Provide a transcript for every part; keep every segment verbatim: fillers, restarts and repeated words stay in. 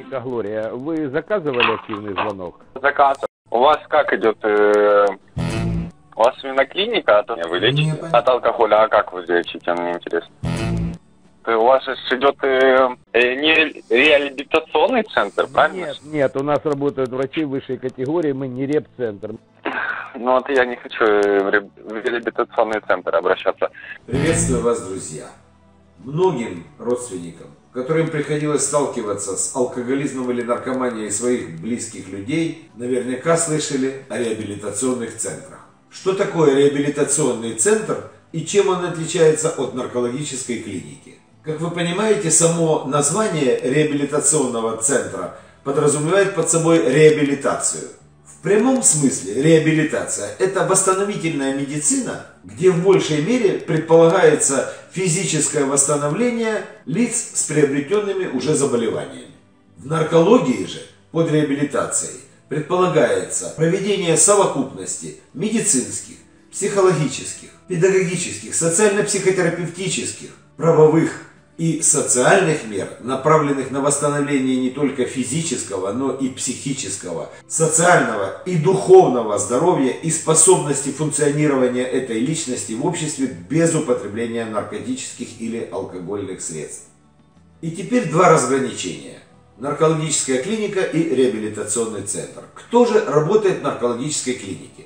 Тетя Глория, вы заказывали активный звонок? Заказ. У вас как идет? Э, у вас именно клиника, а вы лечите от алкоголя, а как вы лечите, мне интересно. У вас же идет э, не реабилитационный центр, правильно? Нет, нет, у нас работают врачи высшей категории, мы не реп-центр. Ну вот я не хочу в реабилитационный центр обращаться. Приветствую вас, друзья. Многим родственникам, которым приходилось сталкиваться с алкоголизмом или наркоманией своих близких людей, наверняка слышали о реабилитационных центрах. Что такое реабилитационный центр и чем он отличается от наркологической клиники? Как вы понимаете, само название реабилитационного центра подразумевает под собой реабилитацию. В прямом смысле реабилитация – это восстановительная медицина, где в большей мере предполагается физическое восстановление лиц с приобретенными уже заболеваниями. В наркологии же под реабилитацией предполагается проведение совокупности медицинских, психологических, педагогических, социально-психотерапевтических, правовых и социальных мер, направленных на восстановление не только физического, но и психического, социального и духовного здоровья и способности функционирования этой личности в обществе без употребления наркотических или алкогольных средств. И теперь два разграничения. Наркологическая клиника и реабилитационный центр. Кто же работает в наркологической клинике?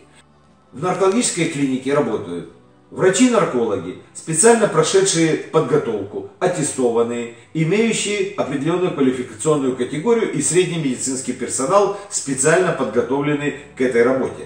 В наркологической клинике работают врачи-наркологи, специально прошедшие подготовку, аттестованные, имеющие определенную квалификационную категорию и средний медицинский персонал, специально подготовленный к этой работе.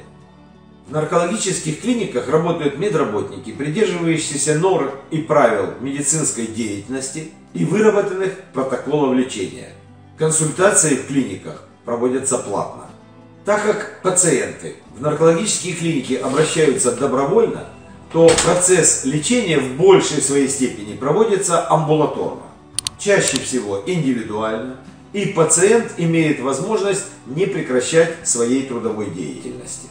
В наркологических клиниках работают медработники, придерживающиеся норм и правил медицинской деятельности и выработанных протоколов лечения. Консультации в клиниках проводятся платно. Так как пациенты в наркологические клиники обращаются добровольно, то процесс лечения в большей своей степени проводится амбулаторно, чаще всего индивидуально, и пациент имеет возможность не прекращать своей трудовой деятельности.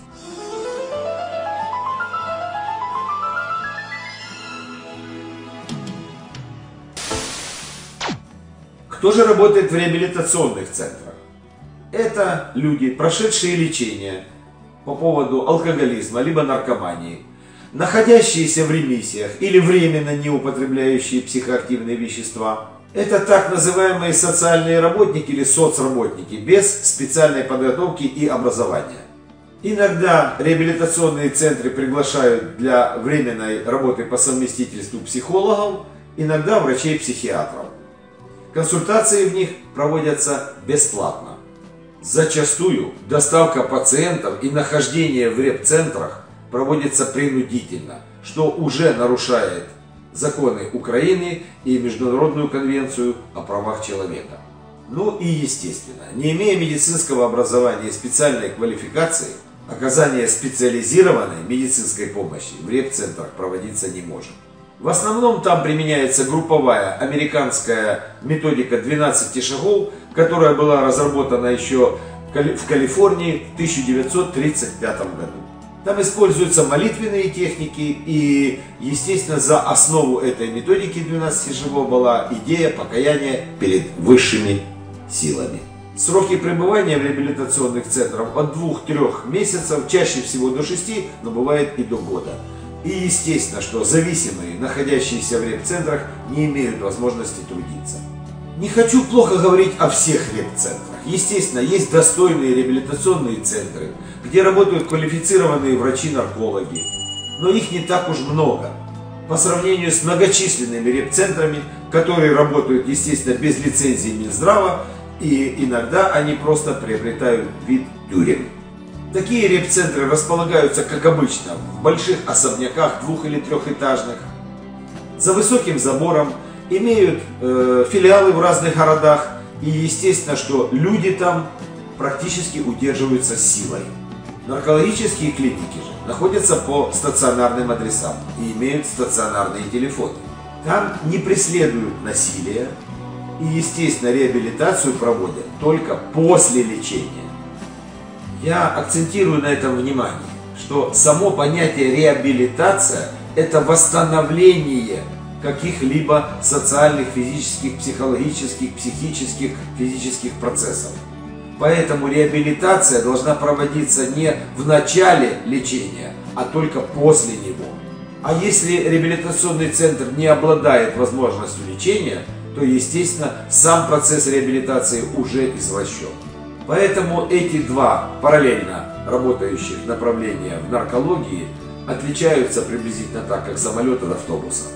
Кто же работает в реабилитационных центрах? Это люди, прошедшие лечение по поводу алкоголизма либо наркомании, находящиеся в ремиссиях или временно не употребляющие психоактивные вещества. Это так называемые социальные работники или соцработники без специальной подготовки и образования. Иногда реабилитационные центры приглашают для временной работы по совместительству психологов, иногда врачей-психиатров. Консультации в них проводятся бесплатно. Зачастую доставка пациентов и нахождение в реп-центрах проводится принудительно, что уже нарушает законы Украины и Международную конвенцию о правах человека. Ну и естественно, не имея медицинского образования и специальной квалификации, оказание специализированной медицинской помощи в реп-центрах проводиться не может. В основном там применяется групповая американская методика двенадцати шагов, которая была разработана еще в Калифорнии в тысяча девятьсот тридцать пятом году. Там используются молитвенные техники и, естественно, за основу этой методики двенадцати шагов была идея покаяния перед высшими силами. Сроки пребывания в реабилитационных центрах от двух-трёх месяцев, чаще всего до шести, но бывает и до года. И естественно, что зависимые, находящиеся в реп-центрах, не имеют возможности трудиться. Не хочу плохо говорить о всех реп-центрах. Естественно, есть достойные реабилитационные центры, где работают квалифицированные врачи-наркологи. Но их не так уж много. По сравнению с многочисленными реп-центрами, которые работают, естественно, без лицензии Минздрава, и иногда они просто приобретают вид тюрем. Такие реп-центры располагаются, как обычно, в больших особняках двух- или трехэтажных, за высоким забором, имеют э, филиалы в разных городах, и естественно, что люди там практически удерживаются силой. Наркологические клиники же находятся по стационарным адресам и имеют стационарные телефоны. Там не преследуют насилие и, естественно, реабилитацию проводят только после лечения. Я акцентирую на этом внимание, что само понятие реабилитация – это восстановление каких-либо социальных, физических, психологических, психических, физических процессов. Поэтому реабилитация должна проводиться не в начале лечения, а только после него. А если реабилитационный центр не обладает возможностью лечения, то, естественно, сам процесс реабилитации уже извращен. Поэтому эти два параллельно работающих направления в наркологии отличаются приблизительно так, как самолет от автобуса.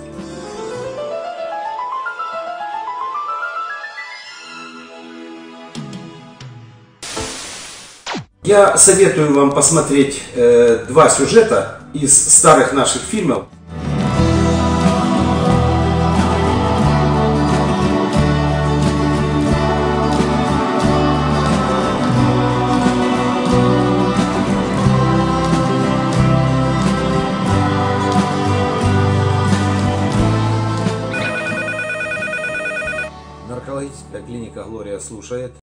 Я советую вам посмотреть э, два сюжета из старых наших фильмов. Наркологическая клиника «Глория» слушает.